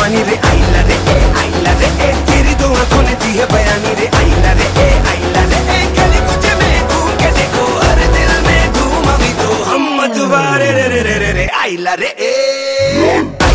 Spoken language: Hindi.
जवानी रे आइला रे ए तेरी दो आंखों ने दी है बयानी रे आइला रे ए गली कुछ में घूम के देखो हर दिल में धूम अभी तो हम मत वारे रे रे रे रे आइला रे ए